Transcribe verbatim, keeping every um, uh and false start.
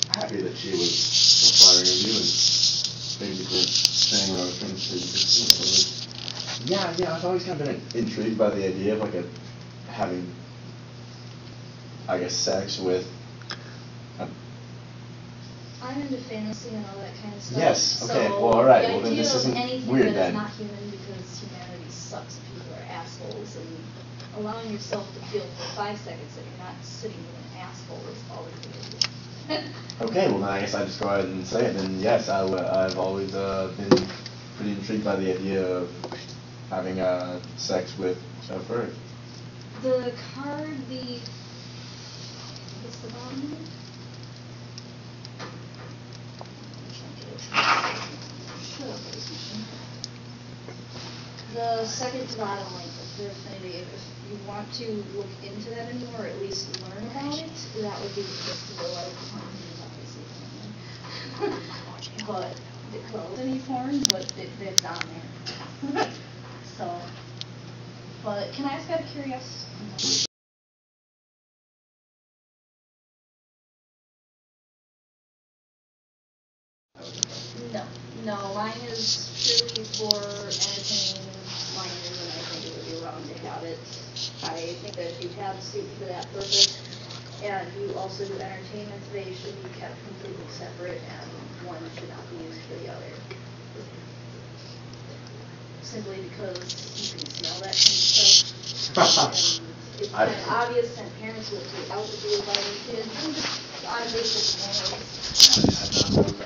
happy that she was flattering of you and thank you for saying what I was trying to say. Yeah, yeah, I've always kind of been intrigued by the idea of like a having, I guess, sex with. A I'm into fantasy and all that kind of stuff. Yes. Okay. So well, all right. The Well, then idea this of isn't anything weird that then. is not human because humanity sucks and people are assholes, and allowing yourself to feel for five seconds that you're not sitting with an asshole is always good. Okay. Well, then I guess I just go ahead and say it. Then yes, I w I've always uh, been pretty intrigued by the idea of having uh, sex with a furry. The card, the what's the bottom? The second to bottom link of furaffinity, if you want to look into that anymore, or at least learn about it, that would be just the like obviously. But it closed any porn, but it, it's on there. So, but can I ask out of curiosity? No, no, mine is purely for entertaining minors, and I think it would be wrong to have it. I think that if you have a suit for that purpose, and you also do entertainment, they should be kept completely separate, and one should not be used for the other. Simply because you can smell that kind of stuff, and it's kind of obvious, and parents will take out with you about your kids, on basic manners.